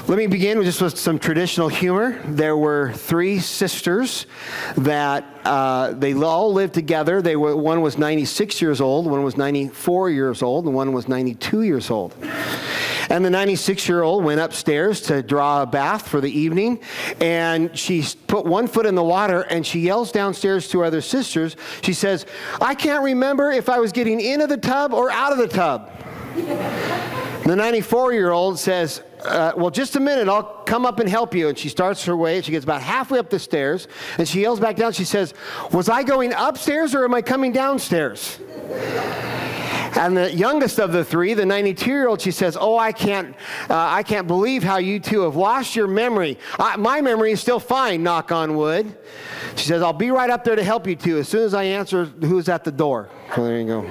Let me begin with some traditional humor. There were three sisters that they all lived together. One was 96 years old, one was 94 years old, and one was 92 years old. And the 96-year-old went upstairs to draw a bath for the evening, and she put one foot in the water, and she yells downstairs to her other sisters. She says, "I can't remember if I was getting into the tub or out of the tub." The 94-year-old says, "Well, just a minute, I'll come up and help you." And she starts her way. She gets about halfway up the stairs, and she yells back down. She says, "Was I going upstairs or am I coming downstairs?" And the youngest of the three, the 92-year-old, she says, "Oh, I can't believe how you two have lost your memory. My memory is still fine, knock on wood." She says, "I'll be right up there to help you two as soon as I answer who's at the door." So there you go.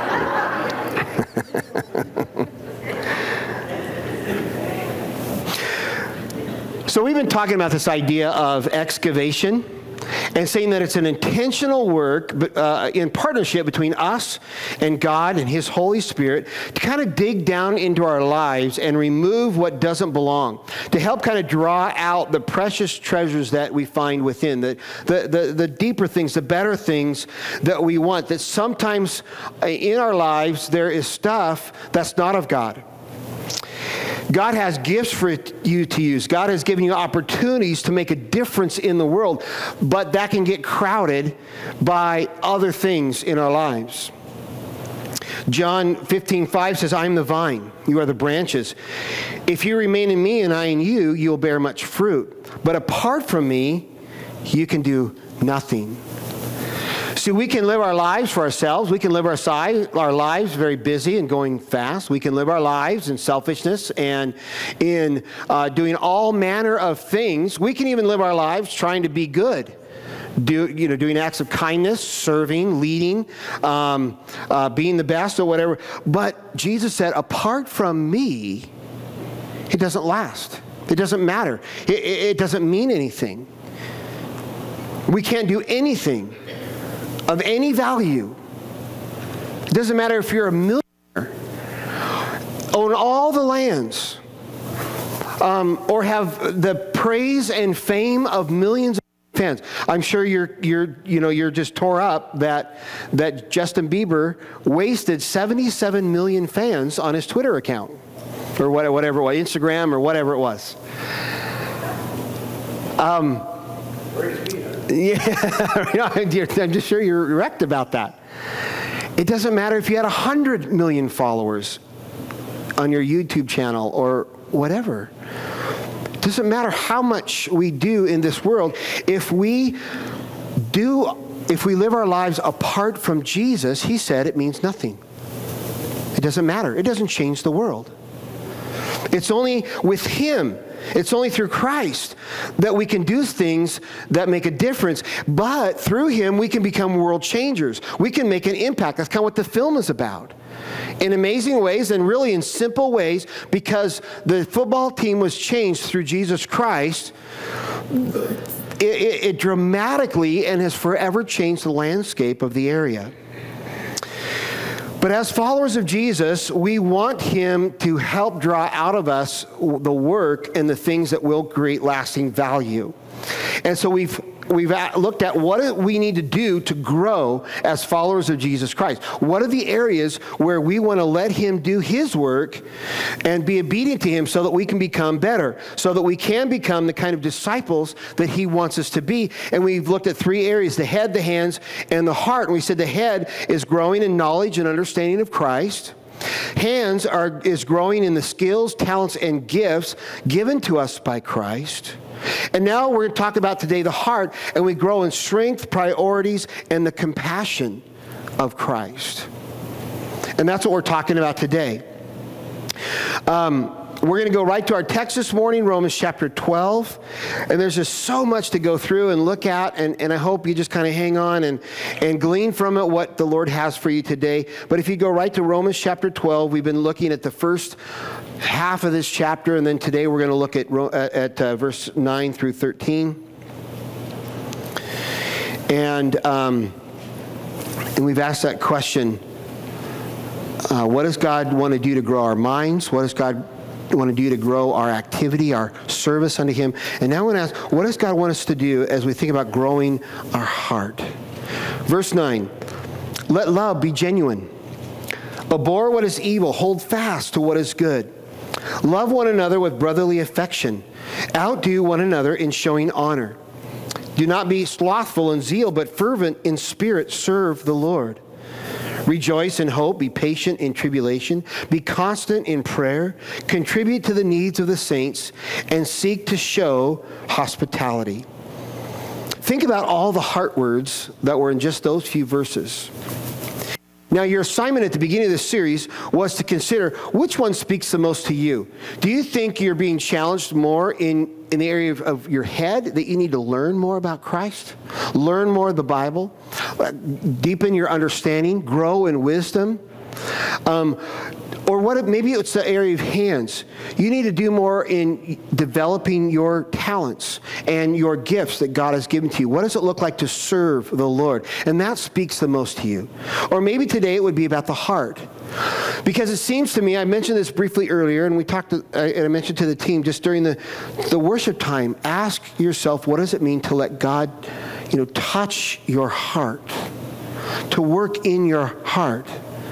So we've been talking about this idea of excavation and saying that it's an intentional work in partnership between us and God and His Holy Spirit to kind of dig down into our lives and remove what doesn't belong, to help kind of draw out the precious treasures that we find within, the deeper things, the better things that we want, that sometimes in our lives there is stuff that's not of God. God has gifts for you to use. God has given you opportunities to make a difference in the world, but that can get crowded by other things in our lives. John 15:5 says, "I am the vine, you are the branches. If you remain in me and I in you, you will bear much fruit. But apart from me, you can do nothing." See, we can live our lives for ourselves. We can live our lives very busy and going fast. We can live our lives in selfishness and in doing all manner of things. We can even live our lives trying to be good, doing acts of kindness, serving, leading, being the best or whatever. But Jesus said, apart from me, it doesn't last. It doesn't matter. It doesn't mean anything. We can't do anything of any value. It doesn't matter if you're a millionaire, own all the lands, or have the praise and fame of millions of fans. I'm sure you're just tore up that Justin Bieber wasted 77 million fans on his Twitter account, or whatever it was, Instagram or whatever it was. Yeah, I'm just sure you're wrecked about that. It doesn't matter if you had 100 million followers on your YouTube channel or whatever. It doesn't matter how much we do in this world. If we live our lives apart from Jesus, He said it means nothing. It doesn't matter. It doesn't change the world. It's only with Him. It's only through Christ that we can do things that make a difference. But through Him, we can become world changers. We can make an impact. That's kind of what the film is about. In amazing ways and really in simple ways, because the football team was changed through Jesus Christ, it dramatically and has forever changed the landscape of the area. But as followers of Jesus, we want Him to help draw out of us the work and the things that will create lasting value. And so we've looked at what we need to do to grow as followers of Jesus Christ. What are the areas where we want to let Him do His work and be obedient to Him so that we can become better, so that we can become the kind of disciples that He wants us to be. And we've looked at three areas: the head, the hands, and the heart. And we said the head is growing in knowledge and understanding of Christ. Hands is growing in the skills, talents, and gifts given to us by Christ. And now we're going to talk about today the heart, and we grow in strength, priorities, and the compassion of Christ. And that's what we're talking about today. We're going to go right to our text this morning, Romans chapter 12. And there's just so much to go through and look at, and I hope you just kind of hang on and glean from it what the Lord has for you today. But if you go right to Romans chapter 12, we've been looking at the first half of this chapter, and then today we're going to look at verse 9 through 13. And we've asked that question, what does God want to do to grow our minds? What does God want to do to grow our activity, our service unto him. And now I want to ask, what does God want us to do as we think about growing our heart? Verse 9, let love be genuine. Abhor what is evil. Hold fast to what is good. Love one another with brotherly affection. Outdo one another in showing honor. Do not be slothful in zeal, but fervent in spirit. Serve the Lord. Rejoice in hope. Be patient in tribulation. Be constant in prayer. Contribute to the needs of the saints, and seek to show hospitality. Think about all the heart words that were in just those few verses. Now, your assignment at the beginning of this series was to consider which one speaks the most to you. Do you think you're being challenged more in the area of your head, that you need to learn more about Christ, learn more of the Bible, deepen your understanding, grow in wisdom? Or what? Maybe it's the area of hands. You need to do more in developing your talents and your gifts that God has given to you. What does it look like to serve the Lord? And that speaks the most to you. Or maybe today it would be about the heart. Because it seems to me, I mentioned this briefly earlier, and I mentioned to the team just during the worship time, ask yourself, what does it mean to let God, touch your heart, to work in your heart,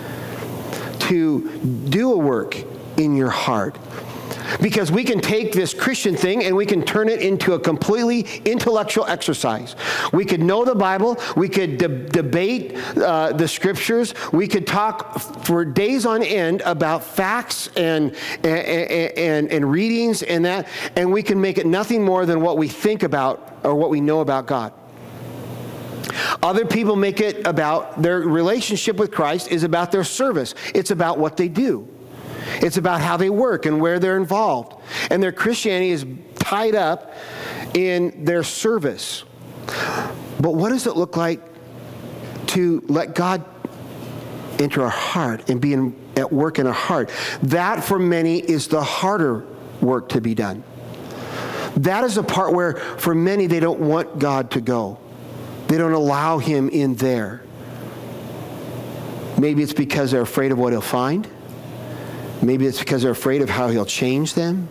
to do a work in your heart? Because we can take this Christian thing and we can turn it into a completely intellectual exercise. We could know the Bible. We could debate the scriptures. We could talk for days on end about facts and readings and that, and we can make it nothing more than what we think about or what we know about God. Other people make it about their relationship with Christ is about their service. It's about what they do. It's about how they work and where they're involved. And their Christianity is tied up in their service. But what does it look like to let God enter our heart and be at work in our heart? That, for many, is the harder work to be done. That is the part where, for many, they don't want God to go. They don't allow him in there. Maybe it's because they're afraid of what he'll find. Maybe it's because they're afraid of how he'll change them.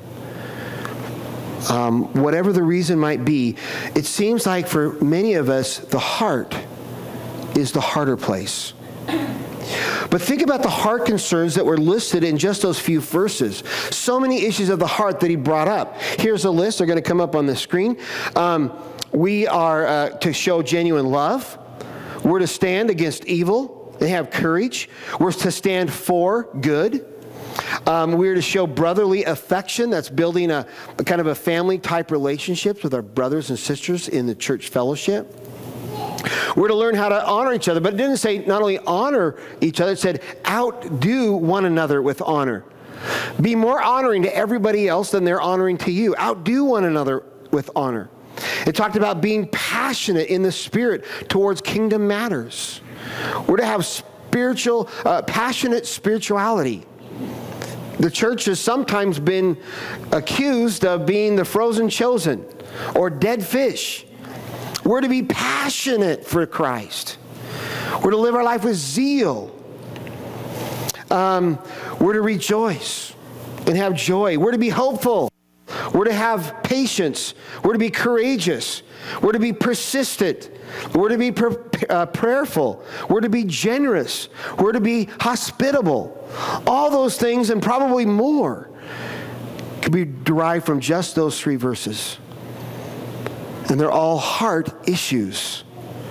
Whatever the reason might be, it seems like for many of us, the heart is the harder place. But think about the heart concerns that were listed in just those few verses. So many issues of the heart that he brought up. Here's a list. They're going to come up on the screen. We are to show genuine love. We're to stand against evil and have courage. We're to stand for good. We're to show brotherly affection. That's building a kind of a family-type relationships with our brothers and sisters in the church fellowship. We're to learn how to honor each other. But it didn't say not only honor each other, it said outdo one another with honor. Be more honoring to everybody else than they're honoring to you. Outdo one another with honor. It talked about being passionate in the Spirit towards kingdom matters. We're to have passionate spirituality. The church has sometimes been accused of being the frozen chosen or dead fish. We're to be passionate for Christ. We're to live our life with zeal. We're to rejoice and have joy. We're to be hopeful. We're to have patience. We're to be courageous. We're to be persistent. We're to be prayerful. We're to be generous. We're to be hospitable. All those things and probably more could be derived from just those 3 verses. And they're all heart issues.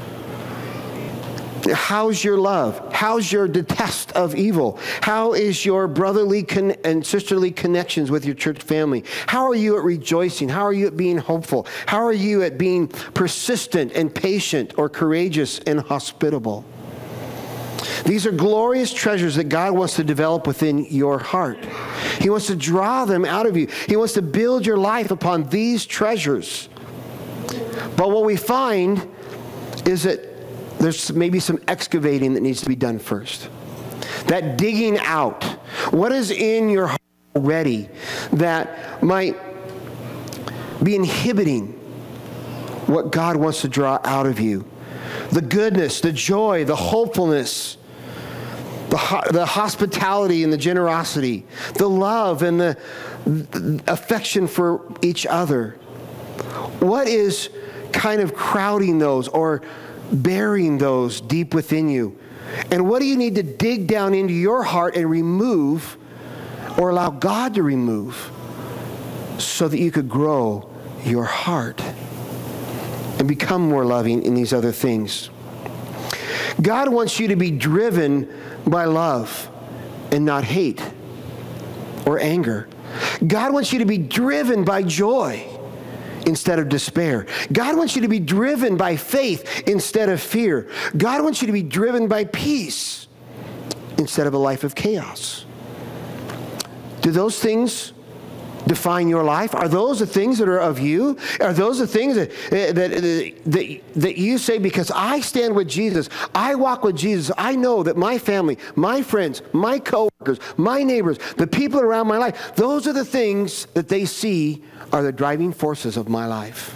How's your love? How's your detest of evil? How is your brotherly and sisterly connections with your church family? How are you at rejoicing? How are you at being hopeful? How are you at being persistent and patient or courageous and hospitable? These are glorious treasures that God wants to develop within your heart. He wants to draw them out of you. He wants to build your life upon these treasures. But what we find is that there's maybe some excavating that needs to be done first. That digging out. What is in your heart already that might be inhibiting what God wants to draw out of you? The goodness, the joy, the hopefulness, the hospitality and the generosity, the love and the affection for each other? What is kind of crowding those or burying those deep within you? And what do you need to dig down into your heart and remove, or allow God to remove, so that you could grow your heart and become more loving in these other things? God wants you to be driven by love and not hate or anger. God wants you to be driven by joy instead of despair. God wants you to be driven by faith instead of fear. God wants you to be driven by peace instead of a life of chaos. Do those things define your life? Are those the things that are of you? Are those the things that you say, because I stand with Jesus, I walk with Jesus, I know that my family, my friends, my coworkers, my neighbors, the people around my life, those are the things that they see are the driving forces of my life.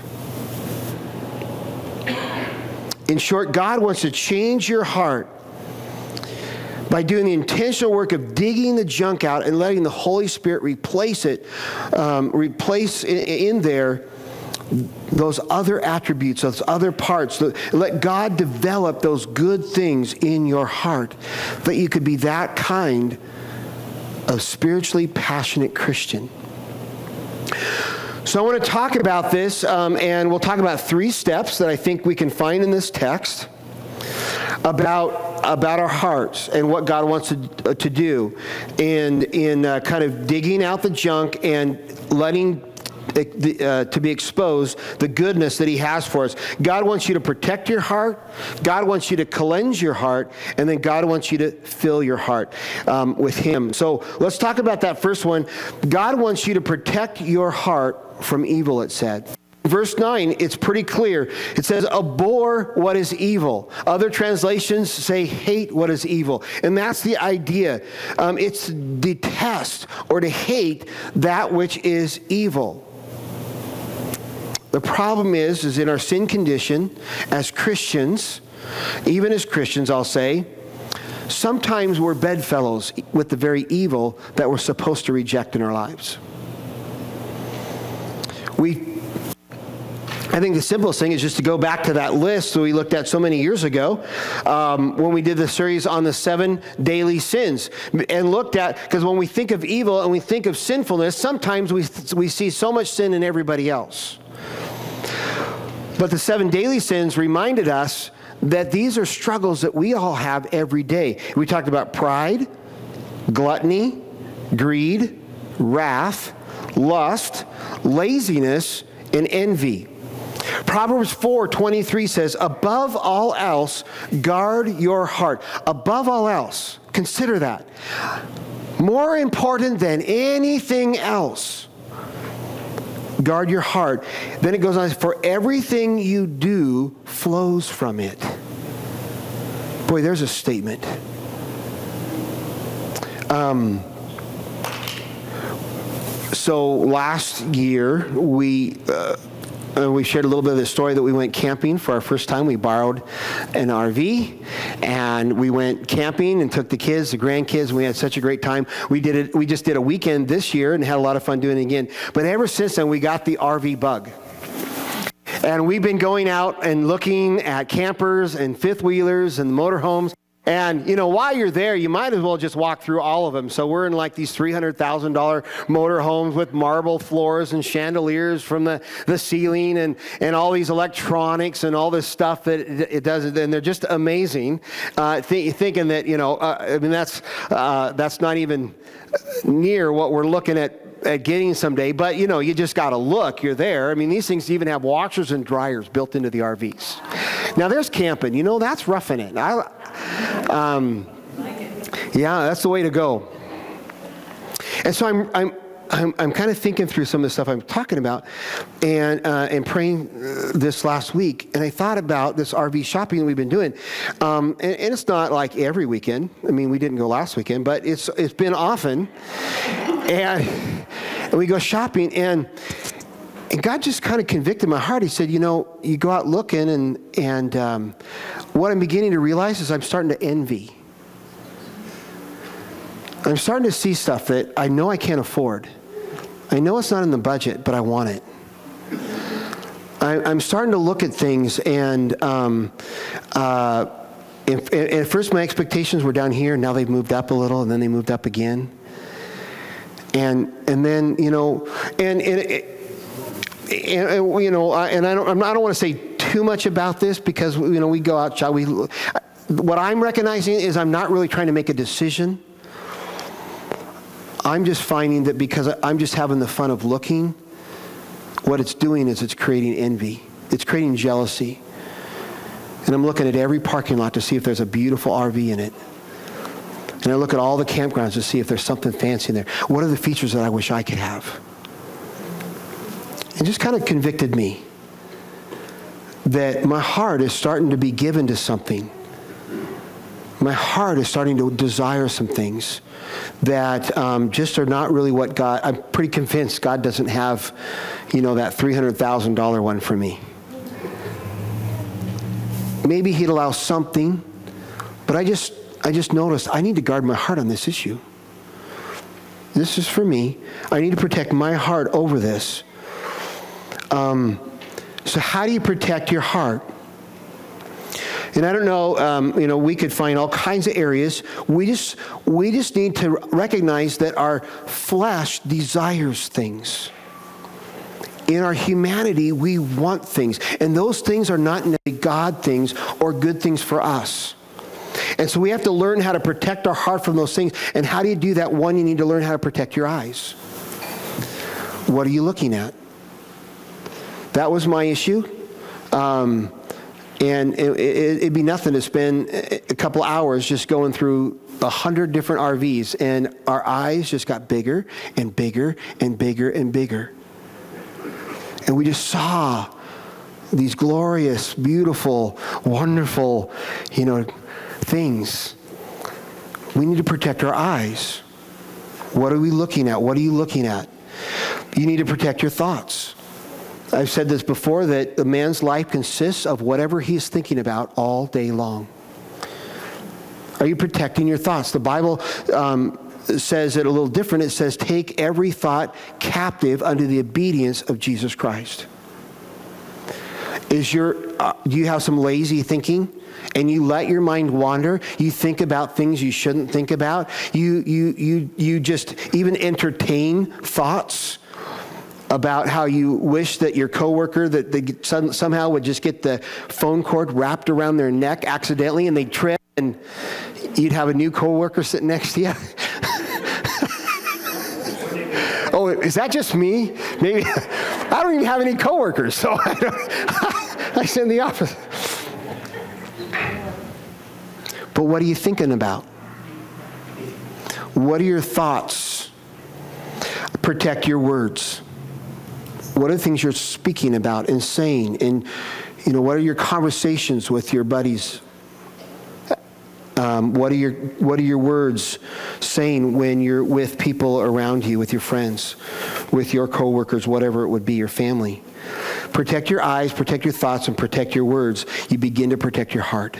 In short, God wants to change your heart by doing the intentional work of digging the junk out and letting the Holy Spirit replace in there those other attributes, those other parts. Let God develop those good things in your heart, that you could be that kind of spiritually passionate Christian. So I want to talk about this, and we'll talk about 3 steps that I think we can find in this text about our hearts and what God wants to do in kind of digging out the junk and letting to be exposed the goodness that he has for us. God wants you to protect your heart. God wants you to cleanse your heart. And then God wants you to fill your heart with him. So let's talk about that first one. God wants you to protect your heart from evil, it said. Verse 9, it's pretty clear. It says, abhor what is evil. Other translations say hate what is evil. And that's the idea. It's to detest or to hate that which is evil. The problem is in our sin condition as Christians, even as Christians, I'll say, sometimes we're bedfellows with the very evil that we're supposed to reject in our lives. I think the simplest thing is just to go back to that list that we looked at so many years ago when we did the series on the 7 daily sins, and looked at, because when we think of evil and we think of sinfulness, sometimes we see so much sin in everybody else. But the 7 daily sins reminded us that these are struggles that we all have every day. We talked about pride, gluttony, greed, wrath, lust, laziness, and envy. Proverbs 4:23 says, above all else, guard your heart. Above all else, consider that. More important than anything else, guard your heart. Then it goes on, for everything you do flows from it. Boy, there's a statement. So last year, we shared a little bit of the story that we went camping for our first time. We borrowed an RV, and we went camping and took the kids, the grandkids, and we had such a great time. We just did a weekend this year and had a lot of fun doing it again. But ever since then, we got the RV bug. And we've been going out and looking at campers and fifth-wheelers and motorhomes. And, you know, while you're there, you might as well just walk through all of them. So we're in like these $300,000 motorhomes with marble floors and chandeliers from the ceiling and all these electronics and all this stuff that it does. And they're just amazing. Thinking that, you know, I mean, that's not even near what we're looking at getting someday. But, you know, you just got to look. You're there. I mean, these things even have washers and dryers built into the RVs. Now, there's camping. You know, that's roughing it. Yeah, that's the way to go. And so I'm kind of thinking through some of the stuff I'm talking about and praying this last week. And I thought about this RV shopping that we've been doing. And it's not like every weekend. I mean, we didn't go last weekend, but it's been often. And we go shopping, and God just kind of convicted my heart. He said, you know, you go out looking, and what I'm beginning to realize is I'm starting to envy. I'm starting to see stuff that I know I can't afford. I know it's not in the budget, but I want it. I'm starting to look at things, and at first my expectations were down here, and now they've moved up a little, and then they moved up again. And then, you know, and you know, and I don't want to say too much about this, because, you know, we go out, what I'm recognizing is I'm not really trying to make a decision. I'm just finding that because I'm just having the fun of looking, what it's doing is it's creating envy. It's creating jealousy. And I'm looking at every parking lot to see if there's a beautiful RV in it. And I look at all the campgrounds to see if there's something fancy in there. What are the features that I wish I could have? It just kind of convicted me that my heart is starting to be given to something. My heart is starting to desire some things that just are not really what God, I'm pretty convinced God doesn't have, you know, that $300,000 one for me. Maybe he'd allow something, but I just noticed I need to guard my heart on this issue. This is for me. I need to protect my heart over this. So how do you protect your heart? And I don't know, you know, we could find all kinds of areas. We just need to recognize that our flesh desires things. In our humanity, we want things. And those things are not necessarily God things or good things for us. And so we have to learn how to protect our heart from those things. And how do you do that? One, you need to learn how to protect your eyes. What are you looking at? That was my issue. And it'd be nothing to spend a couple hours just going through 100 different RVs, and our eyes just got bigger and bigger and bigger and bigger. And we just saw these glorious, beautiful, wonderful, you know, things. We need to protect our eyes. What are we looking at? What are you looking at? You need to protect your thoughts. I've said this before, that a man's life consists of whatever he's thinking about all day long. Are you protecting your thoughts? The Bible says it a little different. It says, take every thought captive unto the obedience of Jesus Christ. Do you have some lazy thinking? And you let your mind wander? You think about things you shouldn't think about? You just even entertain thoughts about how you wish that your coworker, that they somehow would just get the phone cord wrapped around their neck accidentally, and they'd trip, and you'd have a new coworker sitting next to you. Oh, is that just me? Maybe I don't even have any coworkers, so I sit in the office. But what are you thinking about? What are your thoughts? Protect your words. What are the things you're speaking about and saying? And, you know, what are your conversations with your buddies? What are your words saying when you're with people around you, with your friends, with your coworkers, whatever it would be, your family? Protect your eyes, protect your thoughts, and protect your words. You begin to protect your heart.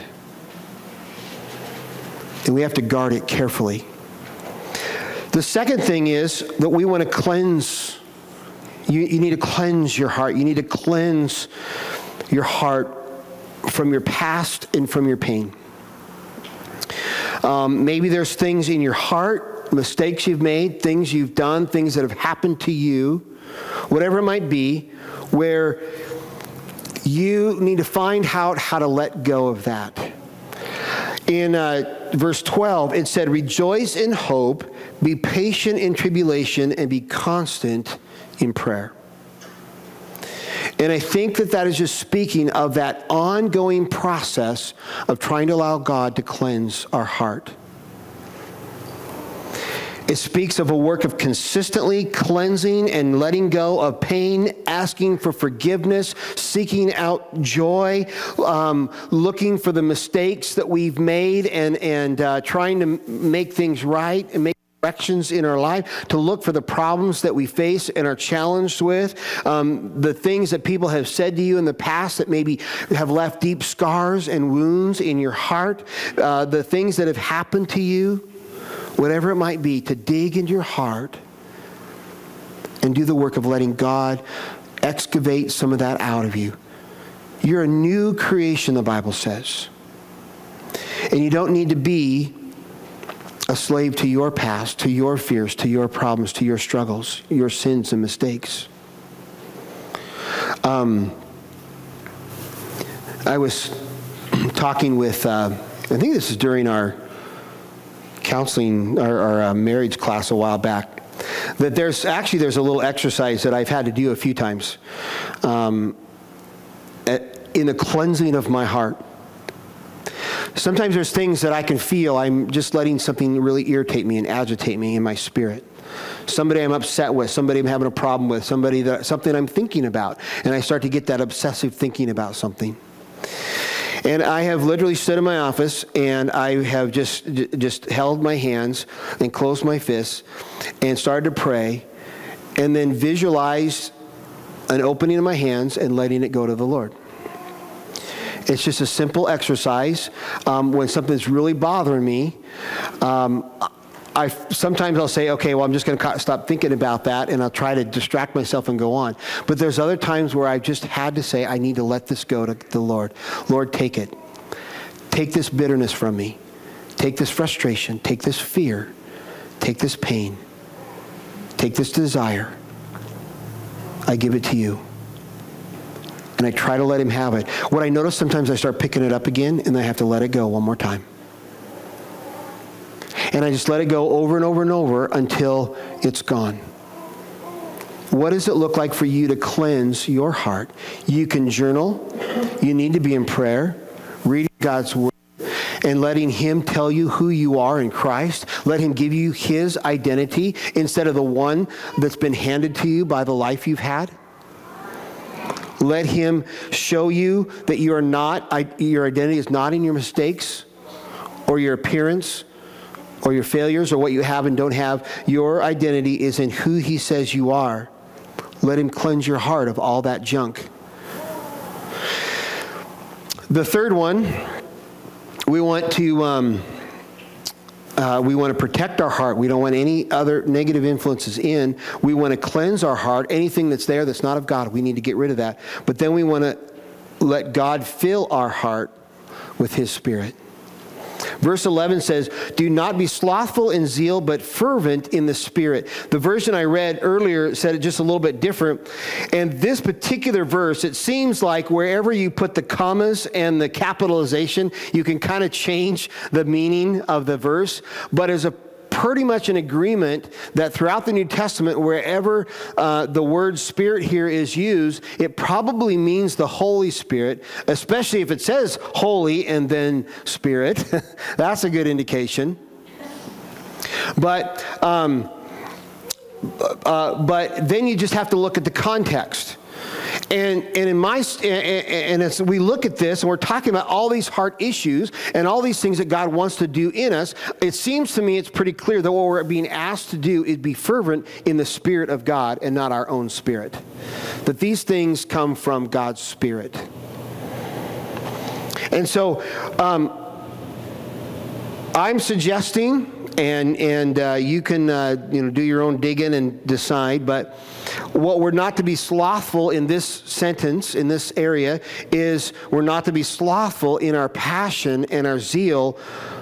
And we have to guard it carefully. The second thing is that we want to cleanse. You need to cleanse your heart. You need to cleanse your heart from your past and from your pain. Maybe there's things in your heart, mistakes you've made, things you've done, things that have happened to you, whatever it might be, where you need to find out how to let go of that. In verse 12, it said, rejoice in hope, be patient in tribulation, and be constant in prayer. And I think that is just speaking of that ongoing process of trying to allow God to cleanse our heart. It speaks of a work of consistently cleansing and letting go of pain, asking for forgiveness, seeking out joy, looking for the mistakes that we've made, and trying to make things right and make corrections in our life, to look for the problems that we face and are challenged with, the things that people have said to you in the past that maybe have left deep scars and wounds in your heart, the things that have happened to you, whatever it might be, to dig into your heart and do the work of letting God excavate some of that out of you. You're a new creation, the Bible says. And you don't need to be a slave to your past, to your fears, to your problems, to your struggles, your sins and mistakes. I was talking with, I think this is during our counseling, our marriage class a while back, that there's a little exercise that I've had to do a few times in the cleansing of my heart. Sometimes there's things that I can feel. I'm just letting something really irritate me and agitate me in my spirit. Somebody I'm upset with, somebody I'm having a problem with, something I'm thinking about, and I start to get that obsessive thinking about something. And I have literally stood in my office, and I have just held my hands and closed my fists and started to pray, and then visualized an opening of my hands and letting it go to the Lord. It's just a simple exercise. When something's really bothering me, sometimes I'll say, okay, well, I'm just going to stop thinking about that, and I'll try to distract myself and go on. But there's other times where I've just had to say, I need to let this go to the Lord. Lord, take it. Take this bitterness from me. Take this frustration. Take this fear. Take this pain. Take this desire. I give it to you. And I try to let him have it. What I notice, sometimes I start picking it up again, and I have to let it go one more time. And I just let it go over and over and over until it's gone. What does it look like for you to cleanse your heart? You can journal. You need to be in prayer, reading God's word, and letting him tell you who you are in Christ. Let him give you his identity instead of the one that's been handed to you by the life you've had. Let him show you that your identity is not in your mistakes or your appearance or your failures or what you have and don't have. Your identity is in who he says you are. Let him cleanse your heart of all that junk. The third one, we want to protect our heart. We don't want any other negative influences in. We want to cleanse our heart. Anything that's there that's not of God, we need to get rid of that. But then we want to let God fill our heart with his Spirit. Verse 11 says, do not be slothful in zeal, but fervent in the Spirit. The version I read earlier said it just a little bit different. And this particular verse, it seems like wherever you put the commas and the capitalization, you can kind of change the meaning of the verse. But as a pretty much an agreement that throughout the New Testament, wherever the word Spirit here is used, it probably means the Holy Spirit, especially if it says Holy and then Spirit. That's a good indication. But then you just have to look at the context. And as we look at this, and we're talking about all these heart issues and all these things that God wants to do in us, it seems to me it's pretty clear that what we're being asked to do is be fervent in the Spirit of God and not our own spirit. That these things come from God's Spirit. And so I'm suggesting, and you can do your own digging and decide, but what we're not to be slothful in this sentence, in this area, is we're not to be slothful in our passion and our zeal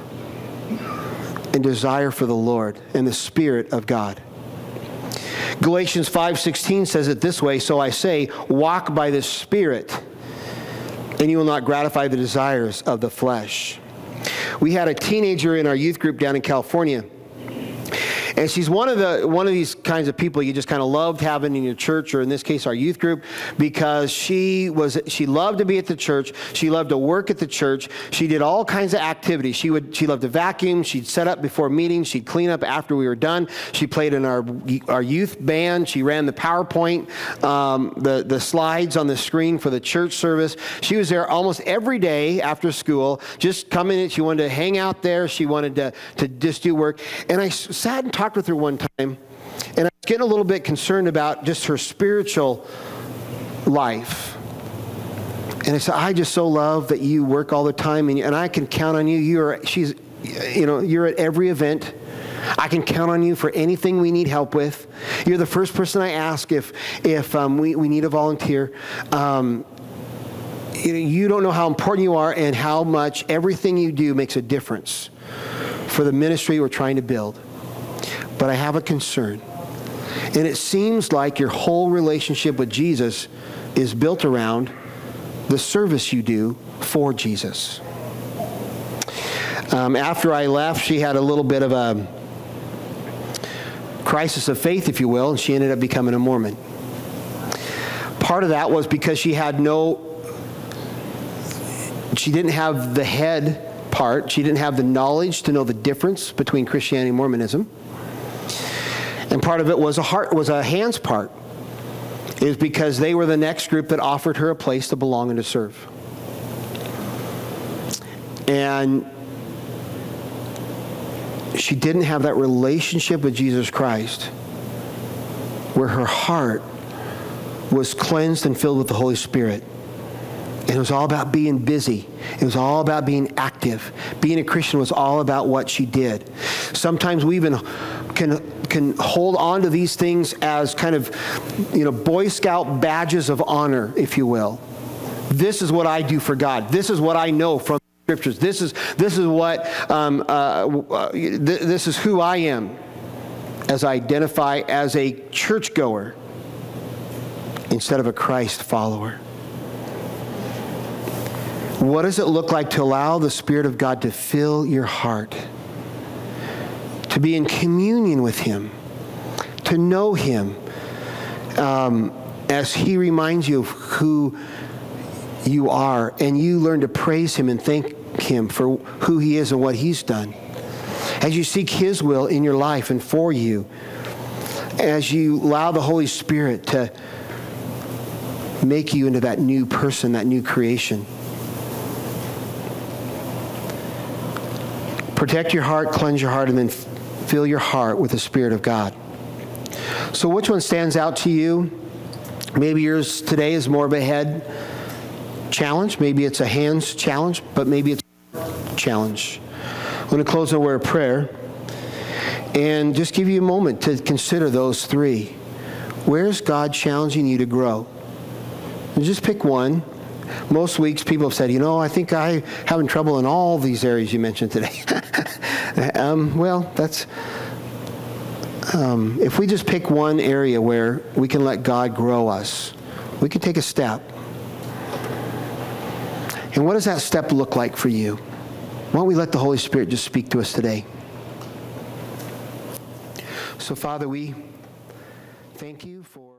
and desire for the Lord and the Spirit of God. Galatians 5:16 says it this way, so I say, walk by the Spirit, and you will not gratify the desires of the flesh. We had a teenager in our youth group down in California. And she's one of these kinds of people you just kind of loved having in your church, or in this case, our youth group, because she loved to be at the church. She loved to work at the church. She did all kinds of activities. She loved to vacuum. She'd set up before meetings. She'd clean up after we were done. She played in our youth band. She ran the PowerPoint, the slides on the screen for the church service. She was there almost every day after school, just coming in. She wanted to hang out there. She wanted to just do work. And I sat and talked with her one time, and I was getting a little bit concerned about just her spiritual life. And I said, I just so love that you work all the time, and I can count on you. You're at every event. I can count on you for anything we need help with. You're the first person I ask if we need a volunteer. You don't know how important you are and how much everything you do makes a difference for the ministry we're trying to build. But I have a concern. And it seems like your whole relationship with Jesus is built around the service you do for Jesus. After I left, she had a little bit of a crisis of faith, if you will, and she ended up becoming a Mormon. Part of that was because she didn't have the head part. She didn't have the knowledge to know the difference between Christianity and Mormonism. And part of it was a hands part. It was because they were the next group that offered her a place to belong and to serve. And she didn't have that relationship with Jesus Christ where her heart was cleansed and filled with the Holy Spirit. And it was all about being busy. It was all about being active. Being a Christian was all about what she did. Sometimes we even can hold on to these things as kind of, Boy Scout badges of honor, if you will. This is what I do for God. This is what I know from Scriptures. This is who I am as I identify as a churchgoer instead of a Christ follower. What does it look like to allow the Spirit of God to fill your heart? To be in communion with Him, to know Him as He reminds you of who you are, and you learn to praise Him and thank Him for who He is and what He's done. As you seek His will in your life and for you, as you allow the Holy Spirit to make you into that new person, that new creation. Protect your heart, cleanse your heart, and then fill your heart with the Spirit of God. So which one stands out to you? Maybe yours today is more of a head challenge. Maybe it's a hands challenge, but maybe it's a challenge. I'm going to close with a word of prayer and just give you a moment to consider those three. Where's God challenging you to grow? And just pick one. Most weeks people have said, I think I'm having trouble in all these areas you mentioned today. If we just pick one area where we can let God grow us, we can take a step. And what does that step look like for you? Why don't we let the Holy Spirit just speak to us today? So, Father, we thank you for